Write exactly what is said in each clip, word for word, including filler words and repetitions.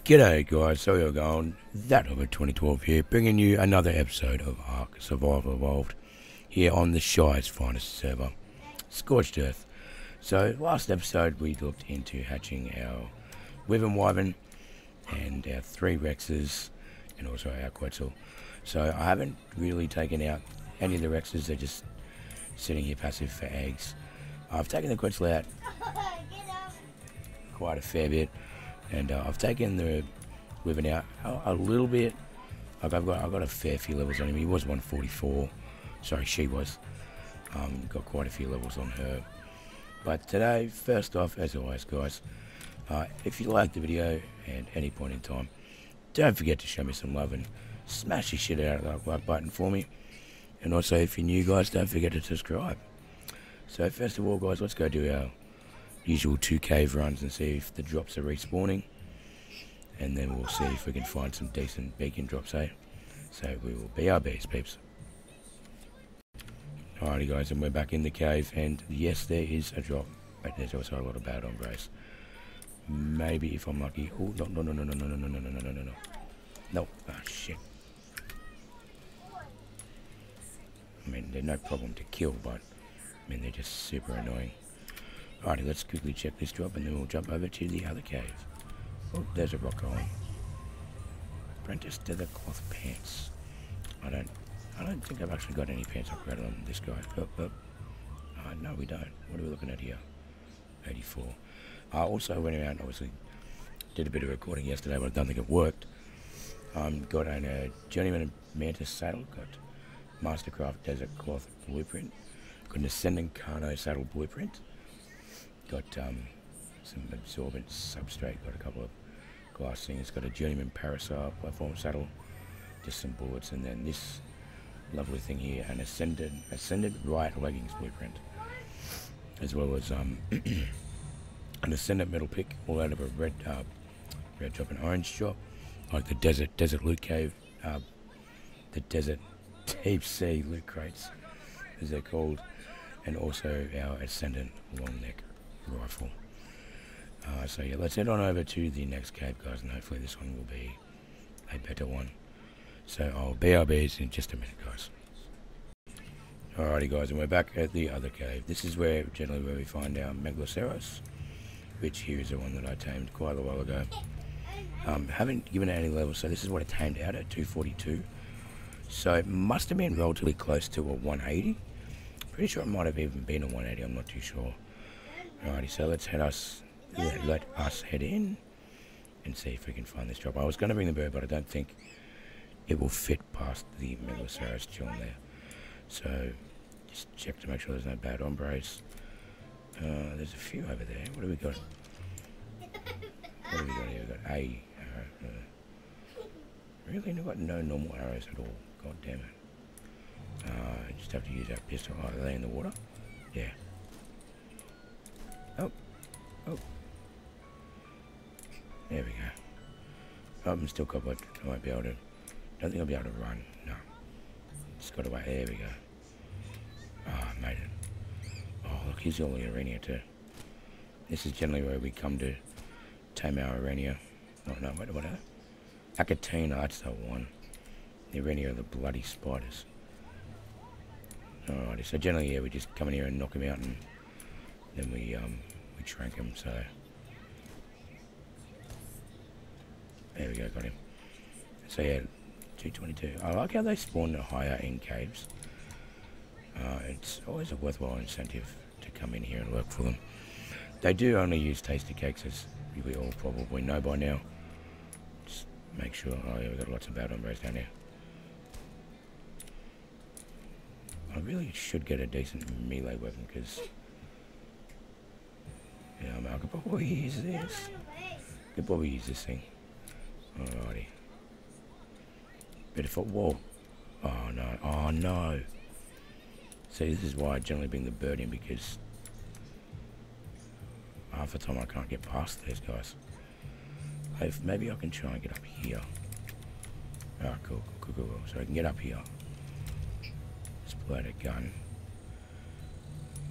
G'day guys, so you're going that over twenty twelve here, bringing you another episode of Ark Survival Evolved here on the Shire's finest server, Scorched Earth. So last episode we looked into hatching our Wyvern Wyvern and our three Rexes and also our Quetzal. So I haven't really taken out any of the Rexes, they're just sitting here passive for eggs. I've taken the Quetzal out quite a fair bit. And uh, I've taken the Wyvern out a, a little bit. Like I've got, I've got a fair few levels on him. He was one forty-four. Sorry, she was. Um, got quite a few levels on her. But today, first off, as always, guys, uh, if you liked the video at any point in time, don't forget to show me some love and smash the shit out of that like button for me. And also, if you're new, guys, don't forget to subscribe. So first of all, guys, let's go do our usual two cave runs and see if the drops are respawning, and then we'll see if we can find some decent beacon drops, eh? So we will B R Bs, peeps. Alrighty guys, and we're back in the cave, and yes, there is a drop, but there's also a lot of bad hombres. Maybe if I'm lucky. Oh, no, no, no, no, no, no, no, no, no, no, no, no, no. No, ah, shit. I mean, they're no problem to kill, but I mean, they're just super annoying. Alrighty, let's quickly check this drop and then we'll jump over to the other cave. Oh, there's a rock column. Apprentice leather cloth pants. I don't I don't think I've actually got any pants upgraded on this guy. Oh, oh. Uh, no, we don't. What are we looking at here? eighty-four. I also went around, obviously, did a bit of recording yesterday, but I don't think it worked. Um, got a uh, Journeyman Mantis saddle, got Mastercraft Desert Cloth blueprint, got an Ascendant Carno saddle blueprint. Got um, some absorbent substrate, got a couple of glass things, got a Journeyman Parasol platform saddle, just some bullets, and then this lovely thing here, an Ascended Ascended Right leggings blueprint, as well as um, an Ascendant metal pick, all out of a red uh, red drop and orange shop, like the Desert Desert Loot Cave, uh, the Desert Deep Sea Loot Crates, as they're called, and also our Ascendant long neck rifle. Uh, so yeah, let's head on over to the next cave, guys, and hopefully this one will be a better one. So I'll B R Bs in just a minute, guys. Alrighty guys, and we're back at the other cave. This is where generally where we find our Megaloceros, which here is the one that I tamed quite a while ago. Um, haven't given it any levels, so this is what it tamed out at, two forty-two. So it must have been relatively close to a one eighty. Pretty sure it might have even been a one eighty, I'm not too sure. Alrighty, so let's head us let, let us head in and see if we can find this drop. I was going to bring the bird, but I don't think it will fit past the Megaloceros chilling there. So just check to make sure there's no bad hombres. Uh, there's a few over there. What do we got? What do we got here? We've got a arrow. Uh, really? We've got no normal arrows at all. God damn it. Uh, just have to use our pistol. Oh, are they in the water? Yeah. Oh, oh, there we go. Oh, I'm still covered. I won't be able to, don't think I'll be able to run, no. Just got to wait, there we go. Oh, I made it. Oh, look, here's all the arena too. This is generally where we come to tame our arena. Oh, no, wait, what are they? Acatina, that's the one. The arena of the bloody spiders. Alrighty, so generally, yeah, we just come in here and knock them out, and then we um we trank him. So there we go, got him. So yeah, two twenty-two. I like how they spawn higher in caves. Uh, it's always a worthwhile incentive to come in here and work for them. They do only use tasty cakes, as we all probably know by now. Just make sure. Oh yeah, we've got lots of bad hombres down here. I really should get a decent melee weapon, because yeah, I could probably use this. Could probably use this thing. Alrighty. Bit of foot wall. Oh no! Oh no! See, this is why I generally bring the bird in, because half the time I can't get past these guys. If maybe I can try and get up here. Ah, oh, cool, cool, cool, cool. So I can get up here. Let's pull out a gun.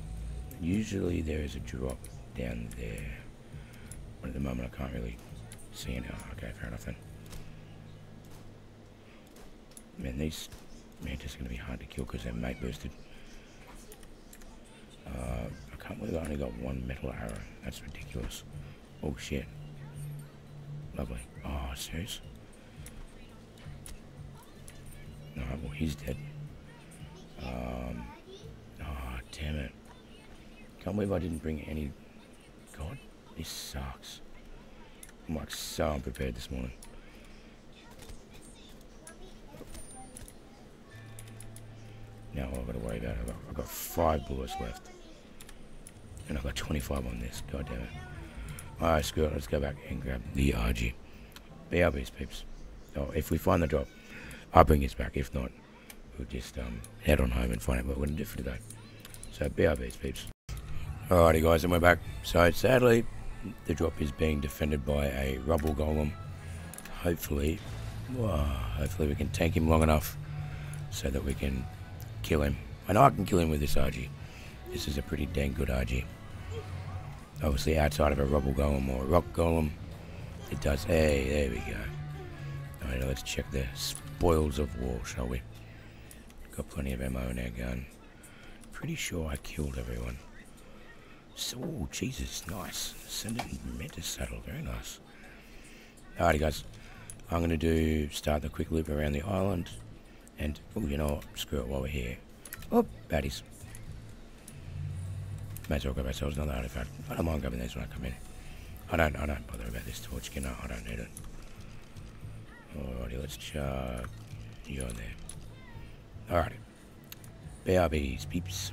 Usually there is a drop down there, but at the moment I can't really See you now. Okay, fair enough then. Man, these mantis are going to be hard to kill because they're mate boosted. Uh, I can't believe I only got one metal arrow. That's ridiculous. Oh shit. Lovely. Oh, serious? No, well, he's dead. Um, oh, damn it. Can't believe I didn't bring any... God, this sucks. I'm like so unprepared this morning. Now all I've got to worry about, I've got, I've got five bullets left. And I've got twenty-five on this, god damn it. Alright, screw it, let's go back and grab the R G. B R Bs, peeps. Oh, if we find the drop, I'll bring this back. If not, we'll just um, head on home and find out what we're going to do for today. So, B R Bs, peeps. Alrighty guys, and we're back. So, sadly, the drop is being defended by a rubble golem. Hopefully, whoa, hopefully we can tank him long enough so that we can kill him. I know I can kill him with this R G. This is a pretty dang good R G. Obviously outside of a rubble golem or a rock golem, it does. Hey, there we go. Alright, let's check the spoils of war, shall we? Got plenty of ammo in our gun. Pretty sure I killed everyone. So, oh, Jesus, nice. Ascendant Mantis saddle, very nice. Alrighty guys, I'm going to do, start the quick loop around the island. And, oh, you know what, screw it while we're here. Oh, baddies. May as well grab ourselves another artifact. I don't mind grabbing these when I come in. I don't, I don't bother about this torch, you know, I don't need it. Alrighty, let's chuck you on there. Alrighty. B R Bs, peeps.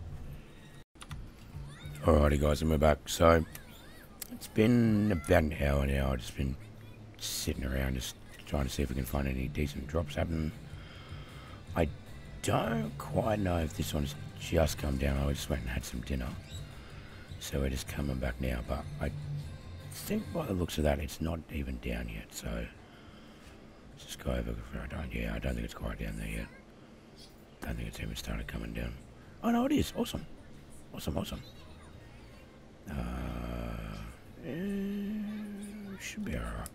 Alrighty guys, and we're back. So, it's been about an hour now. I've just been sitting around just trying to see if we can find any decent drops happening. I don't quite know if this one's just come down. I just went and had some dinner. So we're just coming back now. But I think by the looks of that, it's not even down yet. So, let's just go over. I don't, yeah, I don't think it's quite down there yet. Don't think it's even started coming down. Oh no, it is. Awesome. Awesome, awesome. Uh, eh, should be alright.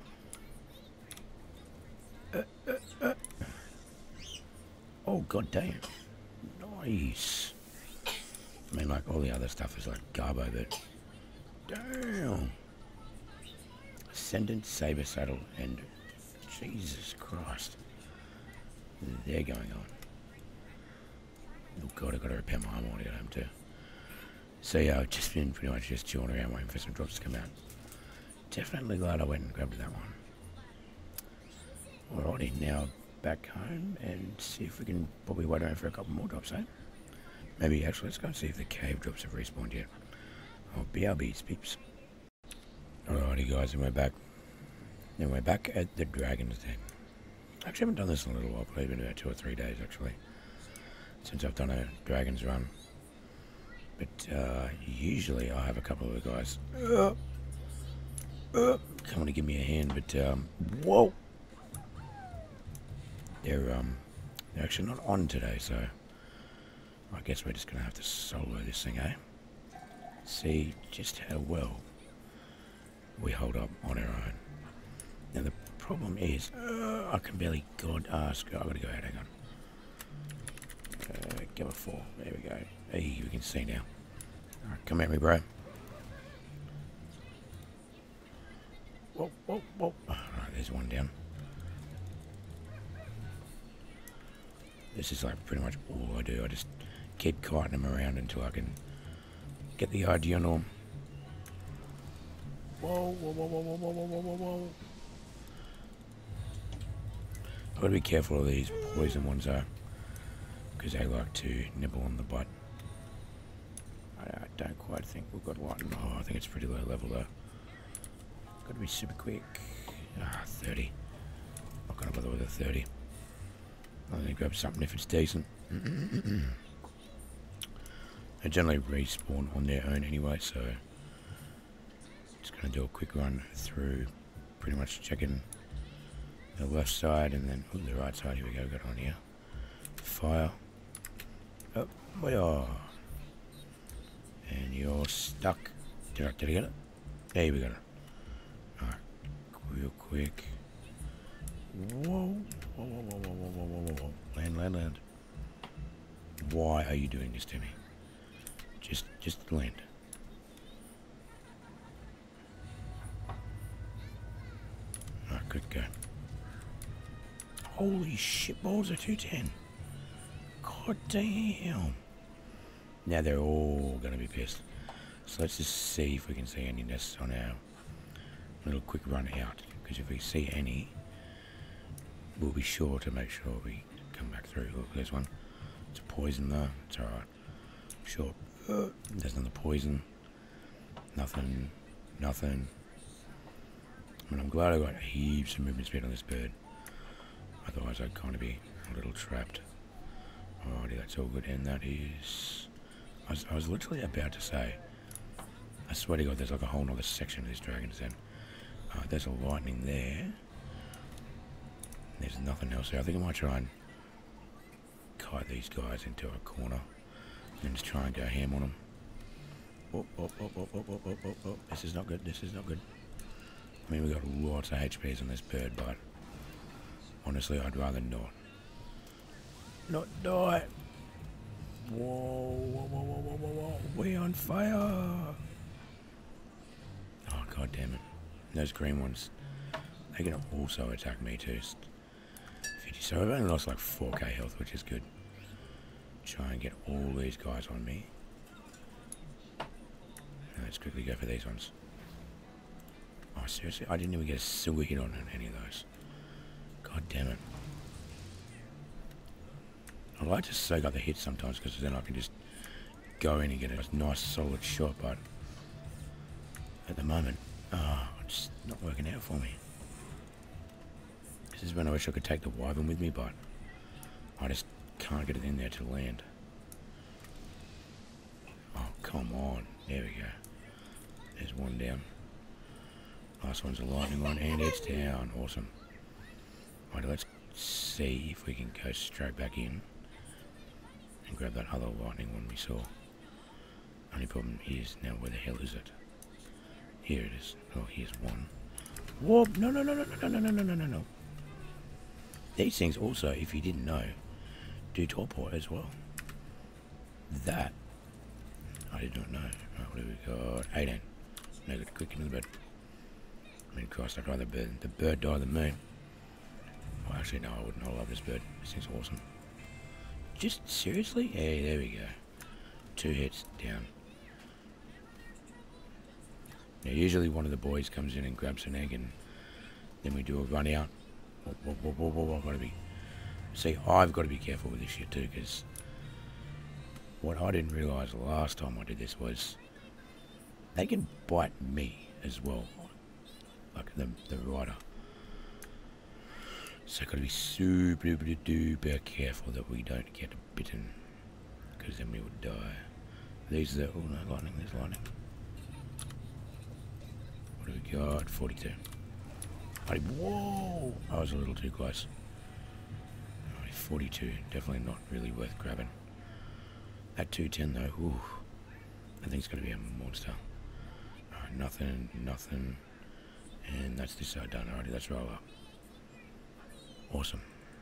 Uh, uh, uh. Oh, god damn. Nice. I mean, like, all the other stuff is like garbo, but... Damn. Ascendant Saber Saddle and... Jesus Christ. They're going on. Oh god, I've got to repair my armor when I get home too. So yeah, I've just been pretty much just chilling around waiting for some drops to come out. Definitely glad I went and grabbed that one. Alrighty, now back home and see if we can probably wait around for a couple more drops, eh? Maybe actually let's go and see if the cave drops have respawned yet. Oh, B R Bs, peeps. Alrighty guys, and we're back. And we're back at the Dragon's Den. I actually haven't done this in a little while, probably been about two or three days actually, since I've done a Dragon's run. But uh, usually I have a couple of the guys uh, uh, coming to give me a hand, but um, whoa, they're um, they're actually not on today, so I guess we're just gonna have to solo this thing, eh? See just how well we hold up on our own. Now the problem is, uh, I can barely god ask. I gotta go out. Hang on. Uh, give a four. There we go. Hey, we can see now. Alright, come at me, bro. Whoa, whoa, whoa. Alright, there's one down. This is like pretty much all I do. I just keep kiting them around until I can get the idea on them. Whoa, whoa, whoa, whoa, whoa, whoa, whoa, whoa, whoa. I've got to be careful of these poison ones though, because they like to nibble on the butt. I don't quite think we've got one. Oh, I think it's pretty low level though. Got to be super quick. Ah, thirty. Not gonna bother with a thirty. I'm gonna grab something if it's decent. They generally respawn on their own anyway, so just gonna do a quick run through, pretty much checking the left side and then ooh, the right side. Here we go. Got on here. Fire. Oh, we are. And you're stuck. Did I, did I get it? There we got it. Alright. quick. Whoa. Whoa, whoa, whoa, whoa, whoa, whoa, whoa, whoa. Land, land, land. Why are you doing this to me? Just, just land. Oh, good go. Holy shit balls are two ten. God damn. Now they're all going to be pissed. So let's just see if we can see any nests on our little quick run out. Because if we see any, we'll be sure to make sure we come back through. Look, there's one. It's a poison though. It's alright. Sure. Uh, there's another poison. Nothing. Nothing. I mean, I'm glad I got heaps of movement speed on this bird. Otherwise I'd kind of be a little trapped. Alrighty, that's all good. And that is... I was, I was literally about to say, I swear to God, there's like a whole nother section of this dragon's den. Uh, there's a lightning there. There's nothing else there. I think I might try and kite these guys into a corner and just try and go ham on them. Oh, oh, oh, oh, oh, oh, oh, oh, oh. This is not good. This is not good. I mean, we've got lots of H Ps on this bird, but honestly, I'd rather not. Not die. Whoa, whoa, whoa, whoa, whoa, whoa, whoa. We're on fire. Oh, god damn it. Those green ones, they're going to also attack me too. fifty. So I've only lost like four K health, which is good. Try and get all these guys on me. Now let's quickly go for these ones. Oh, seriously? I didn't even get a silver hit on any of those. God damn it. I like to soak up the hits sometimes because then I can just go in and get a nice solid shot, but at the moment, oh, it's not working out for me. This is when I wish I could take the wyvern with me, but I just can't get it in there to land. Oh, come on. There we go. There's one down. Last one's a lightning one, and it's down. Awesome. Alright, let's see if we can go straight back in and grab that other lightning one we saw. Only problem is now, where the hell is it? Here it is. Oh, here's one. Whoa! No, no, no, no, no, no, no, no, no, no, no. These things also, if you didn't know, do torpor as well. That I did not know. Right, what have we got? eighteen. No good. Quick into the bed. I mean, Christ, I'd rather bird, the bird die than me. Well, actually, no, I wouldn't. I love this bird. This thing's awesome. Just seriously? Hey, there we go. Two hits down. Now, usually one of the boys comes in and grabs an egg, and then we do a run out. Whoa, whoa, whoa, whoa, whoa, whoa, I've got to be... See, I've got to be careful with this shit too, because what I didn't realise the last time I did this was they can bite me as well, like the, the rider. So I've got to be super duper duper careful that we don't get bitten, because then we would die. These are the... Oh no, lightning, there's lightning. What do we got? forty-two. I, whoa! I was a little too close. Right, forty-two, definitely not really worth grabbing. That two ten though, ooh, I think it's going to be a monster. Alright, nothing, nothing. And that's this side done. Alrighty, let's roll up. Awesome.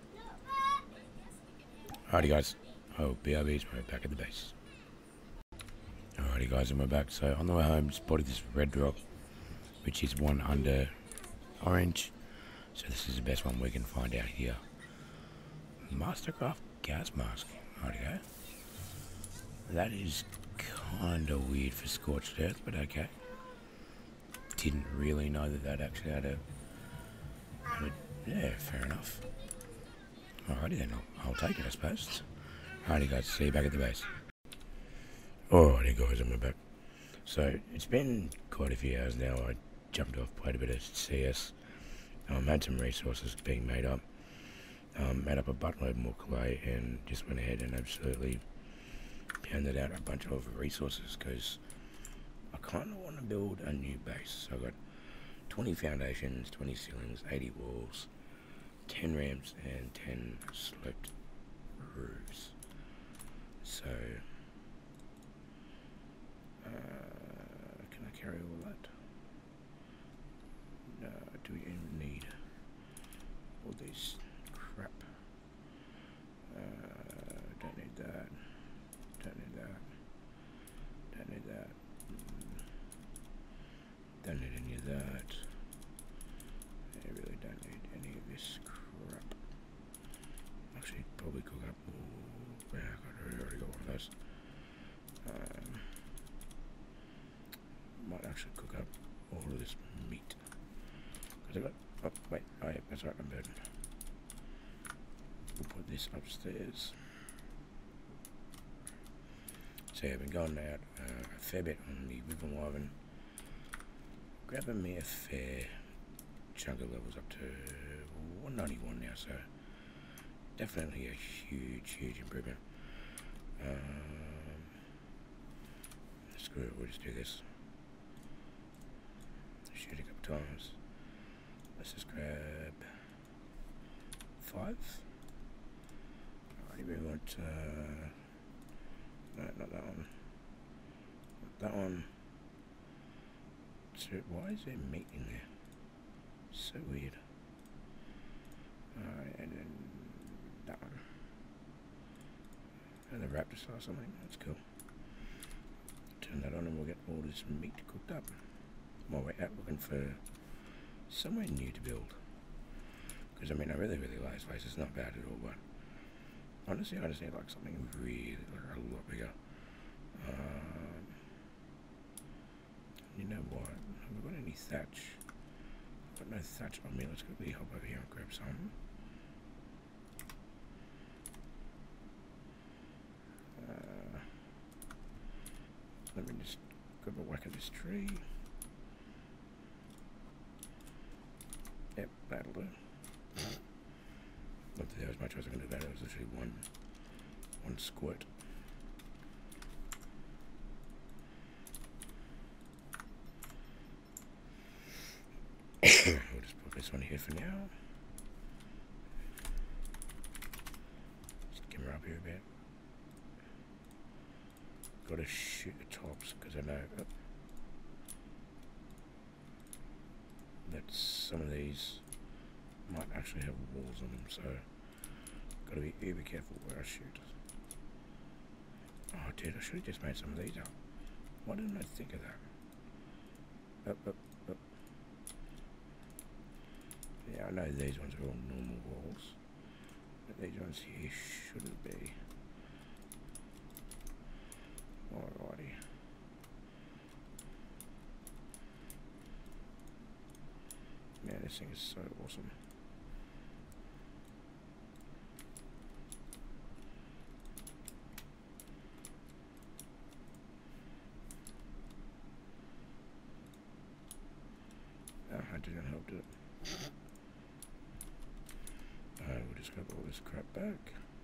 Alrighty guys, oh, B R Bs, we're back at the base. Alrighty guys, and we're back. So on the way home, spotted this red drop, which is one under orange. So this is the best one we can find out here. Mastercraft gas mask. Alrighty go. That is kinda weird for Scorched Earth, but okay. Didn't really know that that actually had a, had a yeah, fair enough. Alrighty then, I'll, I'll take it I suppose. Alrighty guys, see you back at the base. Alrighty guys, I'm back. So it's been quite a few hours now. I jumped off, played a bit of C S, um, had some resources being made up, um, made up a buttload more clay, and just went ahead and absolutely pounded out a bunch of resources because I kind of want to build a new base. So I got twenty foundations, twenty ceilings, eighty walls, ten ramps, and ten sloped roofs. So uh, can I carry all that? No, do we even need Oh, wait, oh yeah, that's right, I'm burdened. We'll put this upstairs. So yeah, I've been going out uh, a fair bit on the River Wyvern, grabbing me a fair chunk of levels up to one ninety-one now, so definitely a huge, huge improvement. Um, screw it, we'll just do this. Shoot a couple times. Let's just grab five. Alrighty, we want, uh, no, not that one. Not that one. So, why is there meat in there? So weird. Alright, and then that one. And the raptor saw something, that's cool. Turn that on and we'll get all this meat cooked up. My way out looking for somewhere new to build. Because I mean, I really, really like this place, it's not bad at all, but honestly, I just need like something really, like, a lot bigger. Um, you know what? Have we got any thatch? I've got no thatch on me. Let's quickly hop over here and grab some. Uh, let me just grab a whack at this tree. Yep, that'll do. Not that there was much I was going to do that. It was literally one, one squirt. We'll just put this one here for now. Just give her up here a bit. Got to shoot the tops because I know oh, that some of these might actually have walls on them, so got to be uber careful where I shoot. Oh, dude, I should have just made some of these up. Why didn't I think of that? Up, up, up. Yeah, I know these ones are all normal walls, but these ones here shouldn't be. Alrighty. Man, this thing is so awesome. Oh, I didn't help it. Alright, we'll just grab all this crap back.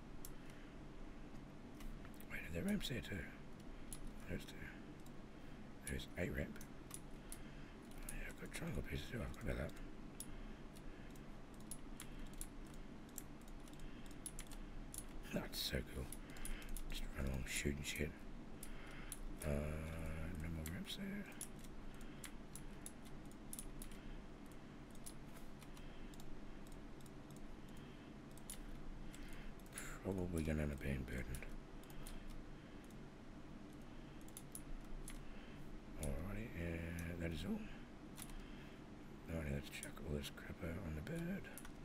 Wait, are there ramps there too? There's two. There's a ramp. Oh, yeah, I've got triangle pieces too. I forgot about that. That's so cool. Just run along shooting shit. Uh, no more ramps there. Probably gonna end up being burdened. Alrighty, and that is all. Alrighty, let's chuck all this crap out on the bird.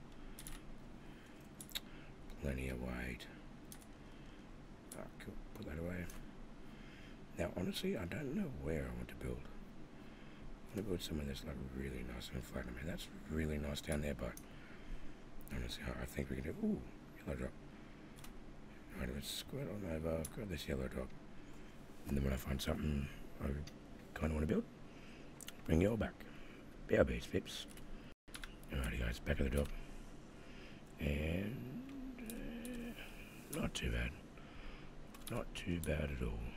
Plenty of weight. Ah, cool. Put that away. Now, honestly, I don't know where I want to build. I want to build somewhere that's like really nice and flat. I mean, that's really nice down there, but honestly, I think we can do. Ooh, yellow drop. Alright, let's squirt on over, grab this yellow drop, and then when I find something I kind of want to build, bring you all back. B R B's, Vips. Alrighty guys, back at the drop. And uh, not too bad. Not too bad at all.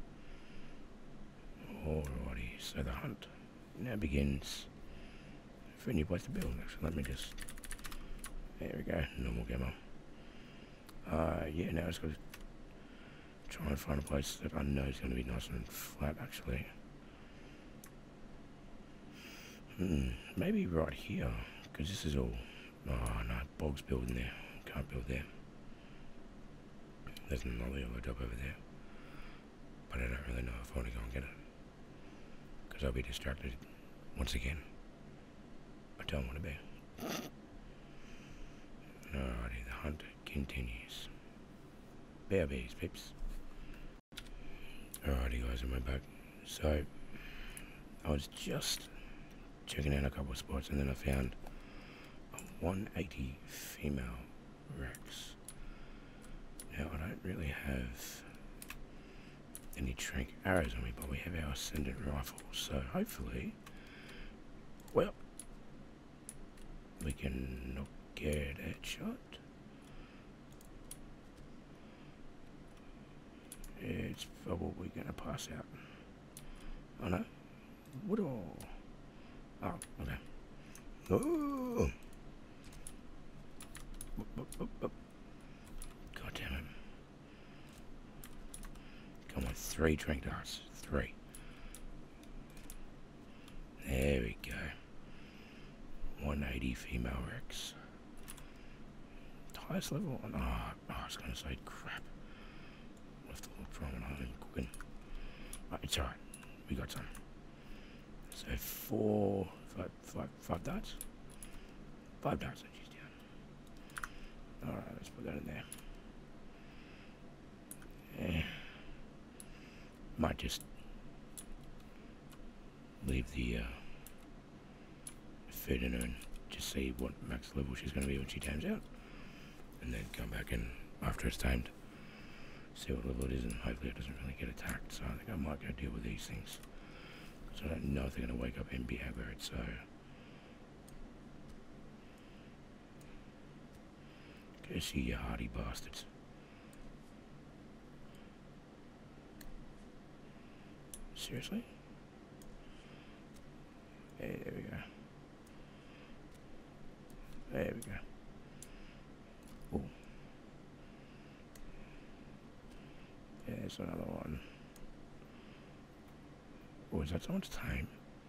Alrighty, so the hunt now begins for a new place to build. Actually, let me just, there we go, normal gamma. Uh, yeah, now it's got to try and find a place that I know is going to be nice and flat, actually. Hmm, maybe right here, because this is all, oh no, bog's building there, can't build there. There's another yellow drop over there, but I don't really know if I want to go and get it, because I'll be distracted once again. I don't want to be. Alrighty, the hunt continues. B R B's, Pips. Alrighty guys, I'm back. So, I was just checking out a couple of spots and then I found one eighty female Rex. Now I don't really have any trank arrows on me, but we have our ascendant rifle, so hopefully, well, we can not get that shot. It's probably gonna pass out. Oh no. What all? Oh, okay. Oh! God damn it. Come on, three trank darts. Three. There we go. one eighty female Rex. Highest level on. Oh, oh, I was gonna say crap. Left to look for when I'm cooking. Oh, it's alright. We got some. So four, five, five, five darts. Five darts I used down. Alright, let's put that in there. Yeah. Might just leave the uh, food in her and just see what max level she's going to be when she tames out, and then come back and after it's tamed, see what level it is, and hopefully it doesn't really get attacked. So I think I might go deal with these things, because I don't know if they're going to wake up and be aggroed. So go see you hardy bastards. Seriously? Hey, there we go. There we go. Oh. There's another one. Oh, is that someone's time?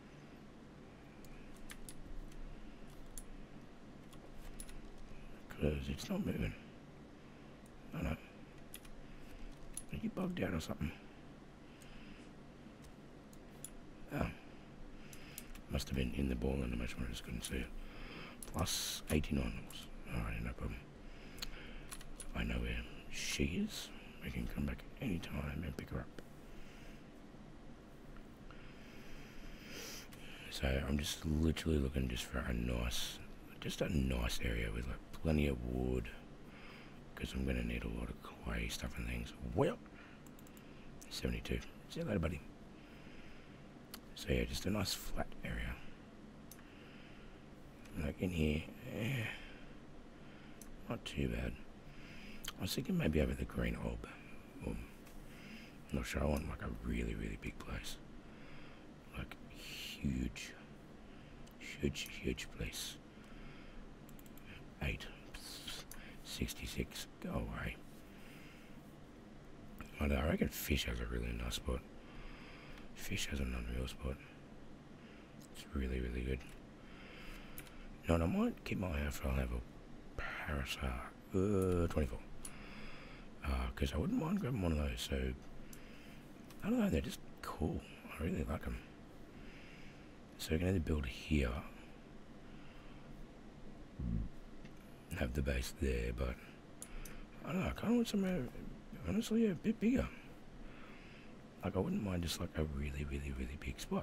Because it's not moving. No, no. Are you bugged out or something? Oh. Must have been in the ball and the match when I just couldn't see it. Plus eighty-nine knots. Alright, no problem. I know where she is. We can come back anytime and pick her up. So I'm just literally looking just for a nice, just a nice area with like plenty of wood, because I'm going to need a lot of clay stuff and things. Well, seventy-two. See you later, buddy. So yeah, just a nice flat area. Like in here, eh, not too bad. I was thinking maybe over the green orb. Um, I'm not sure, I want like a really, really big place. Like huge, huge, huge place. Eight, sixty-six, go away. I know, I reckon fish has a really nice spot. Fish has an unreal spot. It's really, really good. You know what, I might keep my eye out for a level Parasar, uh, twenty-four. Because uh, I wouldn't mind grabbing one of those, so I don't know, they're just cool. I really like them. So we can either build here, have the base there, but I don't know, I kind of want somewhere, honestly, a bit bigger. Like, I wouldn't mind just like a really, really, really big spot.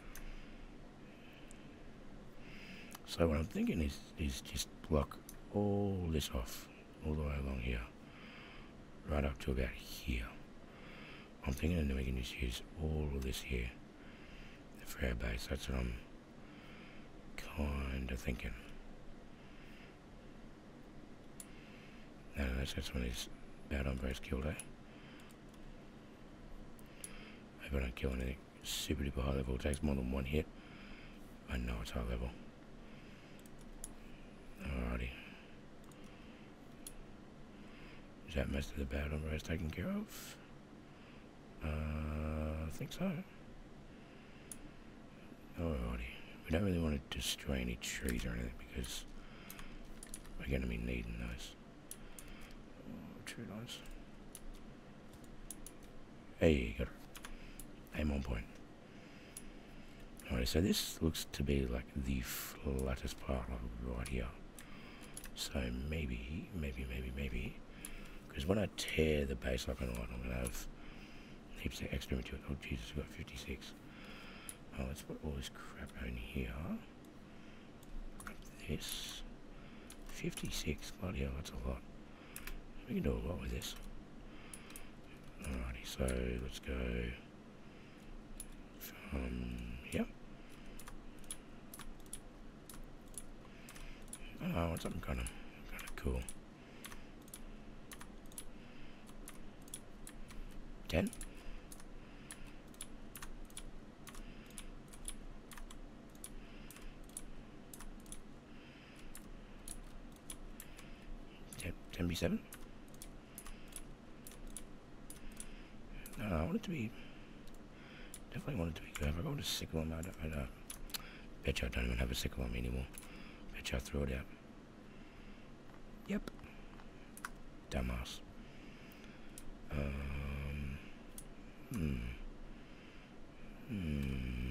So what I'm thinking is, is just block all this off, all the way along here, right up to about here. I'm thinking that we can just use all of this here for our base. That's what I'm kind of thinking. No, no, that's some of these bad hombres killed, eh? Hope I don't kill anything super duper high level. It takes more than one hit. I know it's high level. Alrighty. Is that most of the bad hombres taken care of? Uh, I think so. Alrighty. We don't really want to destroy any trees or anything because we're going to be needing those. Oh, tree lines. Hey, got it. Aim on point. Alright, so this looks to be like the flattest part of right here. So maybe, maybe, maybe, maybe. Because when I tear the base like I want, I'm going to have heaps of extra material. Oh Jesus, we've got fifty-six. Oh, let's put all this crap in here. Grab this. fifty-six, bloody hell, that's a lot. We can do a lot with this. Alrighty, so let's go from here. Oh, I want something kind of kind of cool. Ten. Ten, ten B seven. No, I want it to be. Definitely want it to be good. If I go to sickle on, I don't. I don't bet you I don't even have a sickle on me anymore. Bet you I throw it out. Yep. Dumbass. Um. Hmm. Hmm.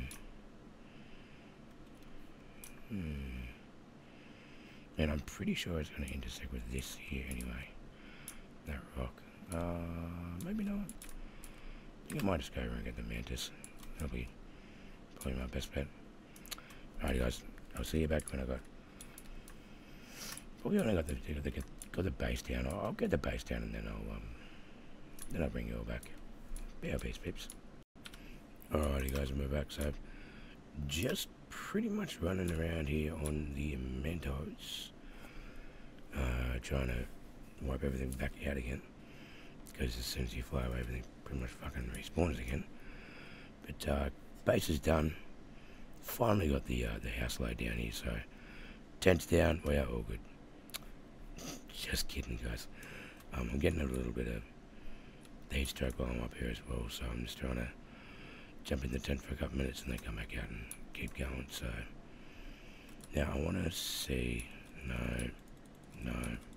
Hmm. And I'm pretty sure it's going to intersect with this here anyway. That rock. Uh, maybe not. I think I might just go over and get the mantis. That'll be probably my best bet. Alright guys, I'll see you back when I got... Probably only got the, got the, got the base down. I'll, I'll get the base down and then I'll, um... Then I'll bring you all back. Be our base peeps. Alrighty guys, we're back. So, just pretty much running around here on the Mentos. Uh, trying to wipe everything back out again. Because as soon as you fly away, everything pretty much fucking respawns again. But uh, base is done. Finally got the uh, the house laid down here, so tent's down. We are all good. Just kidding, guys. Um, I'm getting a little bit of heat stroke while I'm up here as well, so I'm just trying to jump in the tent for a couple minutes and then come back out and keep going. So now I want to see. No, no.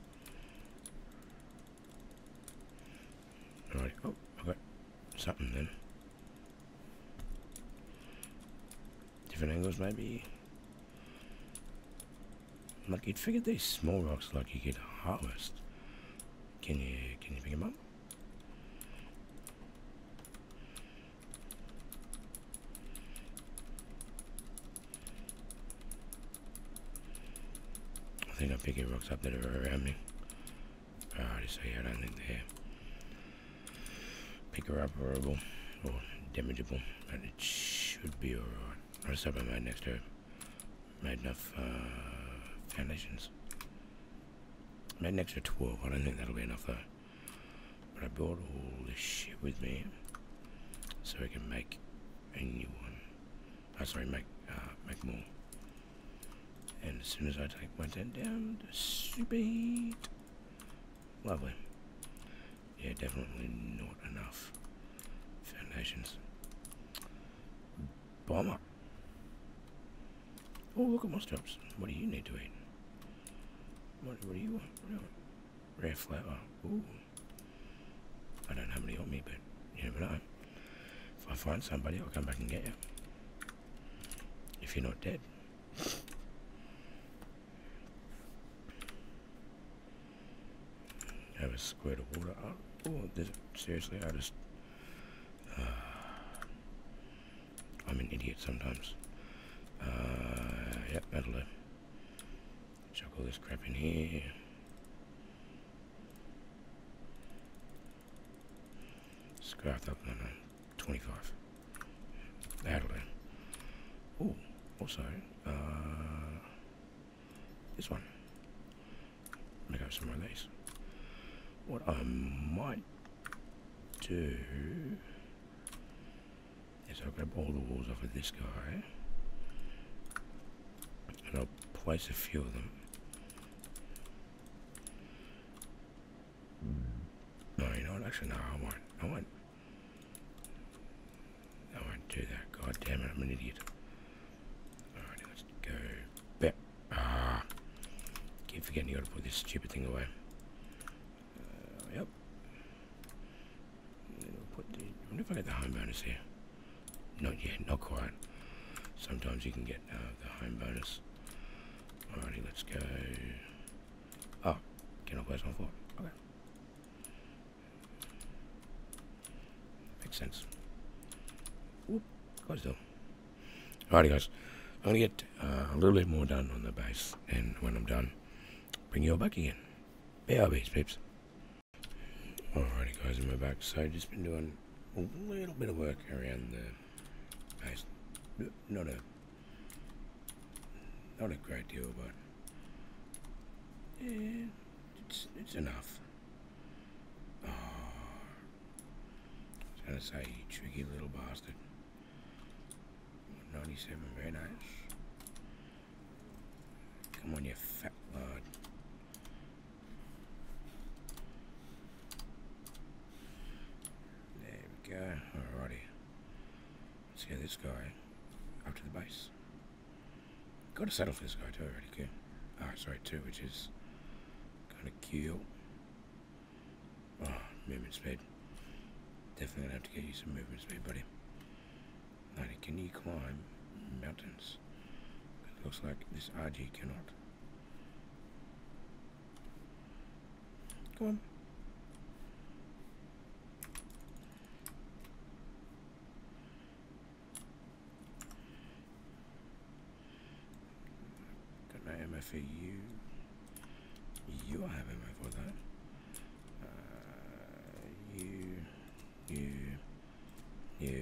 Right. Oh, I got something then. Different angles, maybe. Like you'd figure these small rocks, like you could harvest. Can you? Can you pick them up? I think I'm picking rocks up that are around me. Alrighty, so yeah, I don't think they're picker-upperable or damageable, but it should be alright. I just hope I made next to it. Made enough uh, foundations. Made an extra twelve. I don't think that'll be enough though. But I brought all this shit with me so I can make a new one. Oh, sorry, make uh, make more. And as soon as I take my tent down, super heat. Lovely. Yeah, definitely not enough foundations. Bomber. Oh, look at Mostrops. What do you need to eat? What, what do you want? What do you want? Rare flower. Ooh. I don't have any on me, but you never know. If I find somebody, I'll come back and get you. If you're not dead. Have a squirt of water. Oh, oh this, seriously, I just... Uh, I'm an idiot sometimes. Uh, yep, that'll do. Chuck all this crap in here. Scrapped up, no, no, twenty-five. That'll do. Ooh, also, uh, this one. Make up some more of these. What I might do is I'll grab all the walls off of this guy and I'll place a few of them. No, you know what? Actually, no, I won't. I won't. I won't do that. God damn it, I'm an idiot. Alright, let's go back. Ah, keep forgetting you gotta put this stupid thing away. Uh, yep. Put the, I wonder if I get the home bonus here. Not yet, not quite. Sometimes you can get uh, the home bonus. Alrighty, let's go. Oh, can I place one floor? Okay. Makes sense. Whoop, close door. Alrighty guys, I'm gonna get uh, a little bit more done on the base, and when I'm done, bring you all back again. B R Bs, peeps. Alrighty guys, and we're back. So just been doing a little bit of work around the base. Not a not a great deal, but yeah, it's it's enough. Oh, I was gonna say, you tricky little bastard. ninety-seven, very nice. Come on, you fat lard. There we go. Alrighty. Let's get this guy up to the base. Got a saddle for this guy too already, okay? Oh, sorry, two, which is kind of cool. Oh, movement speed. Definitely gonna have to get you some movement speed, buddy. Lady, can you climb mountains? It looks like this R G cannot. Come on. Got no ammo for you. You have ammo for that. Uh, you, you, you.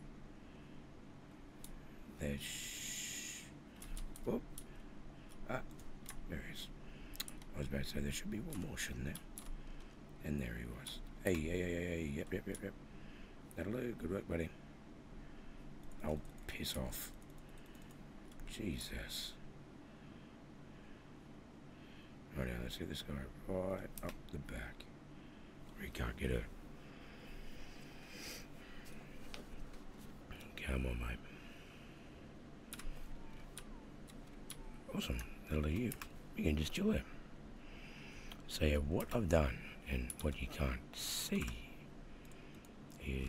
There's. Whoop. Ah, there he is. I was about to say there should be one more, shouldn't there? And there he was. Hey, hey, hey, hey, hey. Yep, yep, yep, yep. That'll do. Good work, buddy. Oh, piss off. Jesus. Right now, let's get this guy right up the back. We can't get her. Come on, mate. Awesome. That'll do you. You can just chill there. So yeah, what I've done and what you can't see is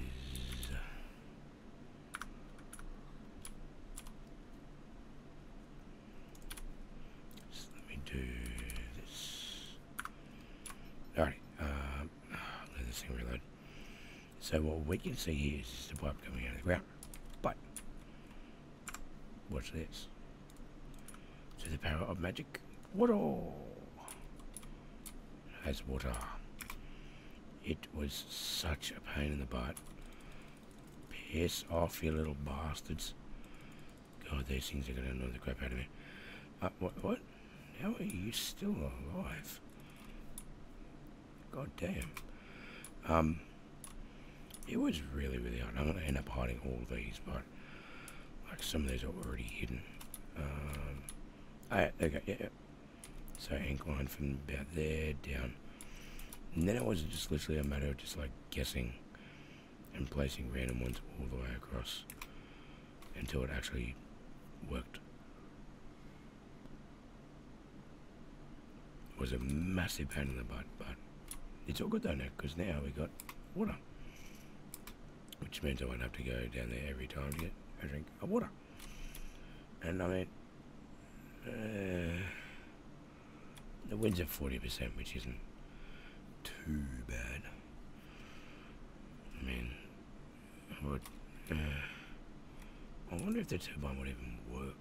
just let me do this. Alright, um, let this thing reload. So what we can see here is just a pipe coming out of the ground. But watch this. To the power of magic, water has water. It was such a pain in the butt. Piss off, you little bastards. God, these things are going to annoy the crap out of me. Uh, what, what? How are you still alive? God damn. Um, it was really, really hard. I'm going to end up hiding all of these, but like some of these are already hidden. Um, oh, okay, yeah, yeah. So incline from about there down. And then it was just literally a matter of just like guessing and placing random ones all the way across until it actually worked. It was a massive pain in the butt, but it's all good though now, because now we got water. Which means I won't have to go down there every time to get a drink of water. And I mean, uh, the wind's at forty percent, which isn't too bad. I mean, I would, uh, I wonder if the turbine would even work.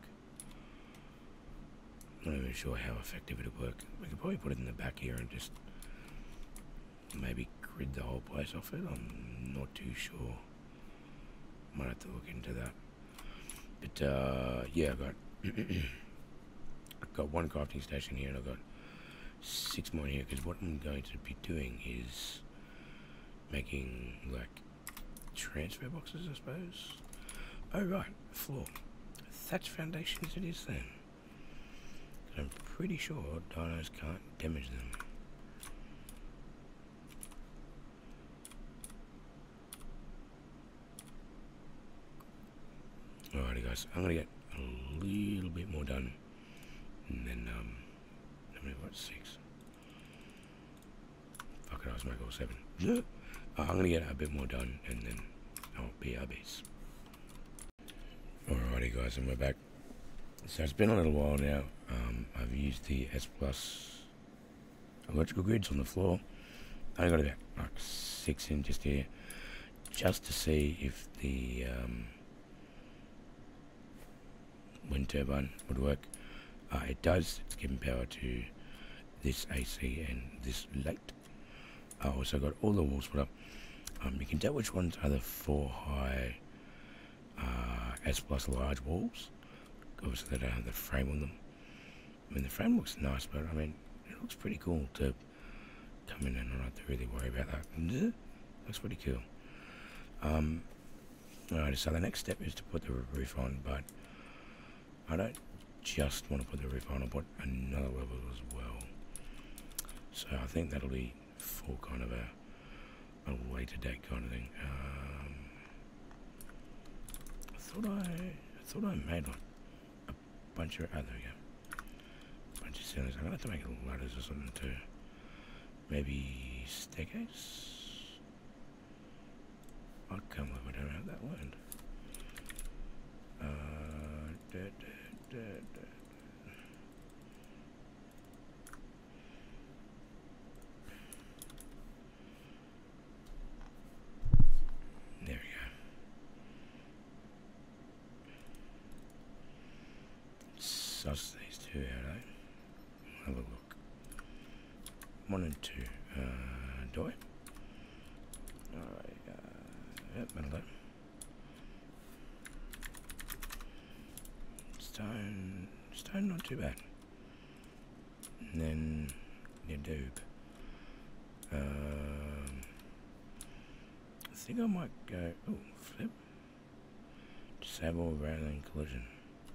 I'm not even sure how effective it would work. We could probably put it in the back here and just maybe grid the whole place off it. I'm not too sure. Might have to look into that. But uh, yeah, I've got I've got one crafting station here, and I've got six more here. Because what I'm going to be doing is making like transfer boxes, I suppose. Oh right, floor. Thatch foundations it is then. I'm pretty sure dinos can't damage them. Alrighty guys, I'm gonna get a little bit more done, and then um, how many what six? Fuck it, I was making all seven. uh, I'm gonna get a bit more done, and then I'll be our base. Alrighty guys, and we're back. So it's been a little while now. Um, I've used the S Plus electrical grids on the floor. I got about like six in just here, just to see if the um, wind turbine would work. Uh, it does. It's giving power to this A C and this light. I also got all the walls put up. Um, you can tell which ones are the four high uh, S plus large walls. Obviously they don't have the frame on them. I mean, the frame looks nice, but I mean, it looks pretty cool to come in and not have to really worry about that. Looks pretty cool. Um, Alright, so the next step is to put the roof on, but I don't just want to put the roof on, I'll put another level as well. So I think that'll be for kind of a, a later date kind of thing. Um, I thought I, I thought I made like a bunch of, oh there we go, a bunch of ceilings. I'm going to have to make ladders or something too. Maybe staircase? I can't believe I don't have that learned. Uh, da, da, da, da. There we go. Suss these two out, eh? Have a look. One and two. Uh, do I? Alright, uh, yep, that'll do. Stone, stone not too bad. And then your doob. Um, I think I might go, oh, flip. Disable railing collision.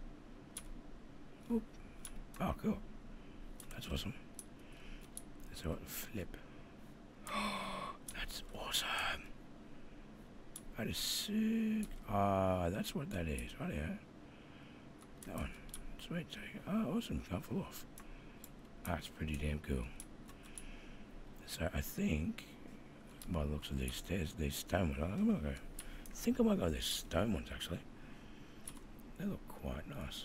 Oop. Oh, cool. That's awesome. So what, flip. That's awesome. That is sick. Ah, that's what that is. Right here. That one. Sweet. Oh, awesome. Can't fall off. That's pretty damn cool. So I think, by the looks of these stairs, these stone ones, I'm gonna go. I think I might go these stone ones actually. They look quite nice.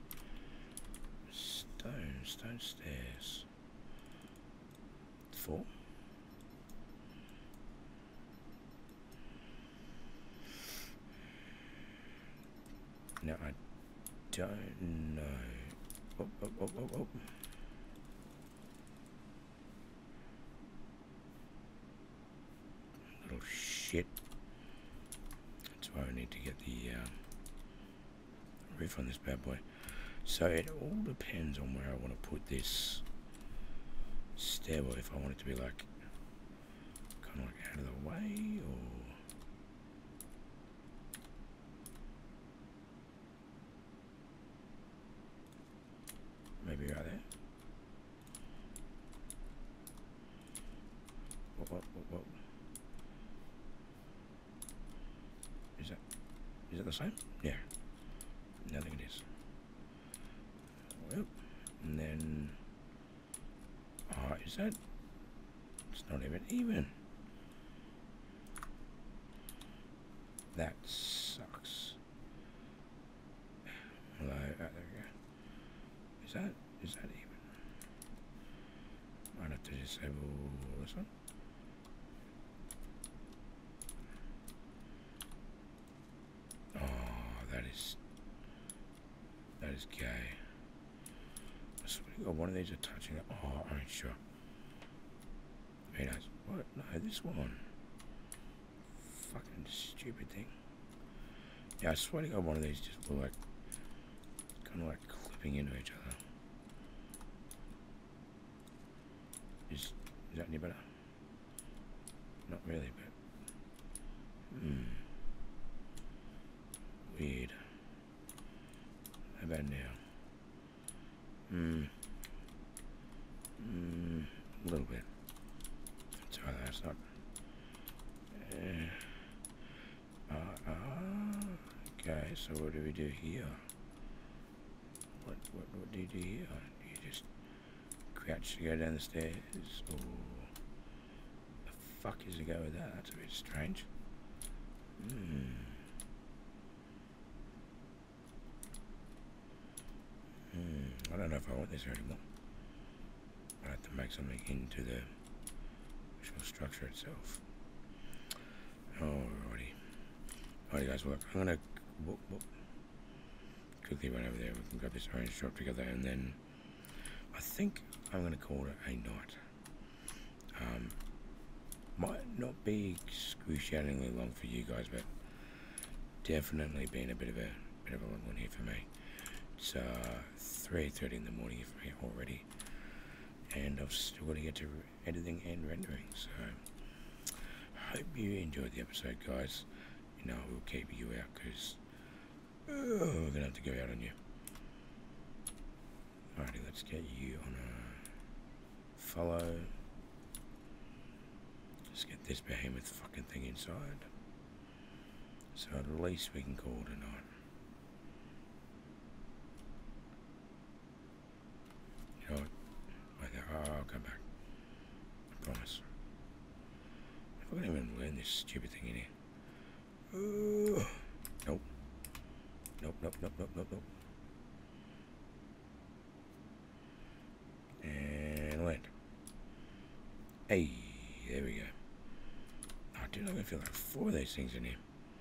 Stone, stone stairs. Four. Now I don't know. Oh, oh, oh, oh, oh. Little shit. That's why I need to get the uh, roof on this bad boy. So it all depends on where I want to put this stairwell. If I want it to be like kind of like out of the way, or maybe right there. What, what, what, what? Is that, is that the same? Yeah. I think it is. Well, and then, oh, is that, it's not even even. That sucks. Hello, oh, there we go. Is that, is that even? Might have to disable this one. Oh, that is, that is gay. I swear to God, one of these are touching it. Oh, I ain't sure. Very nice. What? No, this one. Fucking stupid thing. Yeah, I swear to God, one of these just were like, kind of like clipping into each other. Is, is that any better? Not really, but... Hmm. Weird. How about now? Hmm. Hmm. A little bit. It's alright, that's not... Uh, uh, uh, okay, so what do we do here? What, what, what do you do here? Do you just crouch to go down the stairs? Or the fuck is the go with that? That's a bit strange. Hmm. Hmm. I don't know if I want this anymore. I have to make something into the actual structure itself. Alrighty. Alrighty guys, well look, I'm gonna whoop, whoop, quickly run over there. We can grab this orange drop together and then I think I'm going to call it a night. Um, might not be excruciatingly long for you guys, but definitely been a bit of a bit of a long one here for me. It's uh, three thirty in the morning for me already, and I've still got to get to editing and rendering. So, hope you enjoyed the episode, guys. You know, we'll keep you out because oh, we're gonna have to go out on you. Alrighty, let's get you on a follow. Let's get this behemoth fucking thing inside. So at least we can call it a night. You know what? Wait there. Oh, I'll come back. I promise. If I can even learn this stupid thing in here. Ooh. Nope. Nope, nope, nope, nope, nope, nope. And land. Hey, there we go. Oh, dude, I'm gonna feel like four of these things in here.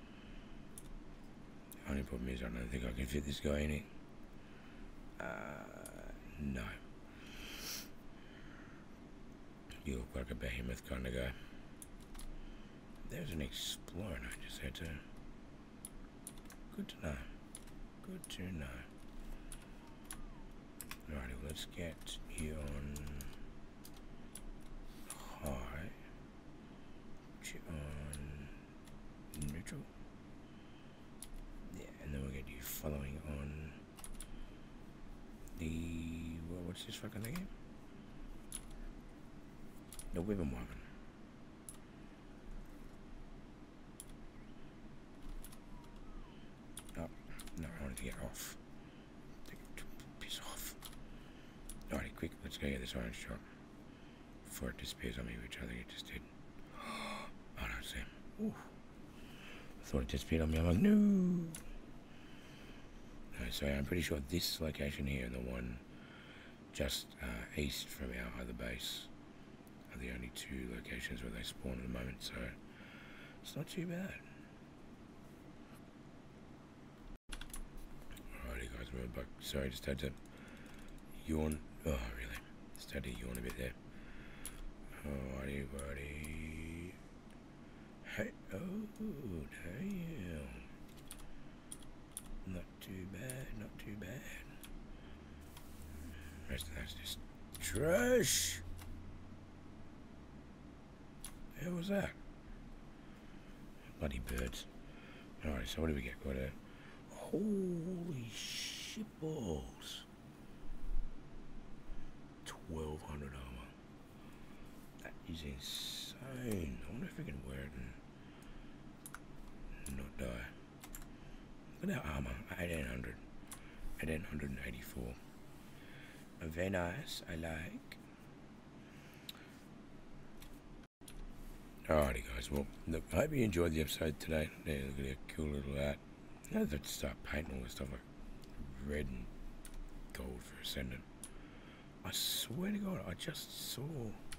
The only problem is I don't think I can fit this guy in here. Uh, no. You look like a behemoth kind of guy. There's an explorer I just had to. Good to know. Good to know. Alrighty, well, let's get you on high. Put you on neutral. Yeah, and then we'll get you following on the. Well, what's this fucking thing again? The Wyvern Wyvern. Oh, no, I wanted to get off. Piss off. Alrighty, quick, let's go get this orange shot before it disappears on me, which I think it just did. Oh no, Sam. Ooh. I thought it disappeared on me. I'm like, no. No, so I'm pretty sure this location here and the one just uh, east from our other base are the only two locations where they spawn at the moment, so it's not too bad. Alrighty guys, we're back. Sorry, just had to yawn. Oh really? Just had to yawn a bit there. Alrighty buddy. Hey, oh damn. Not too bad, not too bad. The rest of that's just trash. How was that? Bloody birds. Alright, so what do we get? Got a holy shit balls. twelve hundred armor. That is insane. I wonder if we can wear it and not die. Look at our armor. eighteen hundred. eighteen eighty-four. Very nice. I like. Alrighty guys, well, look, I hope you enjoyed the episode today. Yeah, look at that cool little art. Now that I start painting all this stuff like red and gold for Ascendant. I swear to God, I just saw...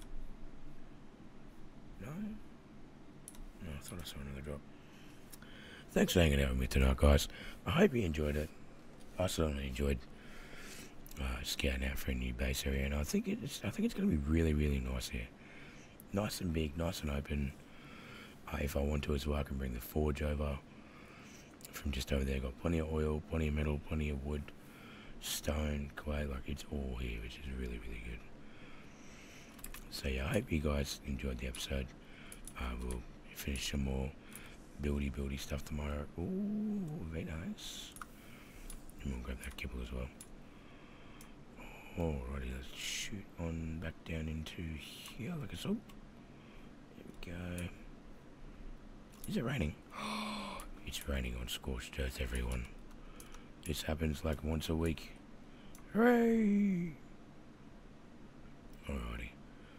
No? No, I thought I saw another drop. Thanks for hanging out with me tonight, guys. I hope you enjoyed it. I certainly enjoyed uh, scouting out for a new base area, and I think it's I think it's going to be really, really nice here. Nice and big, nice and open. Uh, if I want to as well, I can bring the forge over from just over there. Got plenty of oil, plenty of metal, plenty of wood, stone, clay. Like it's all here, which is really, really good. So yeah, I hope you guys enjoyed the episode. Uh, we'll finish some more buildy, buildy stuff tomorrow. Ooh, very nice. And we'll grab that kibble as well. Alrighty, let's shoot on back down into here like a so. There we go. Is it raining? It's raining on Scorched Earth, everyone. This happens like once a week. Hooray! Alrighty.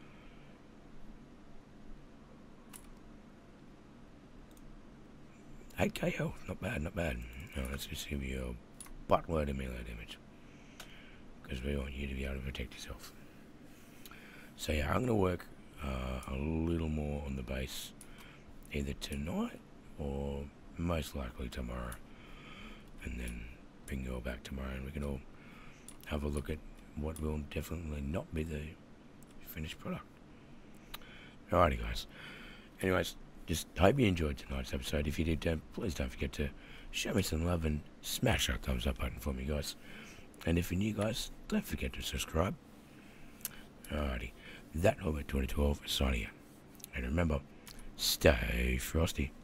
eight K health, not bad, not bad. No, let's just give you a buttload of melee damage. Because we want you to be able to protect yourself. So yeah, I'm going to work uh, a little more on the base either tonight or most likely tomorrow, and then bring you all back tomorrow and we can all have a look at what will definitely not be the finished product. Alrighty, guys. Anyways, just hope you enjoyed tonight's episode. If you did, uh, please don't forget to show me some love and smash that thumbs up button for me, guys. And if you're new, guys, don't forget to subscribe. Alrighty, that Hobbit twenty twelve is signing out. And remember, stay frosty.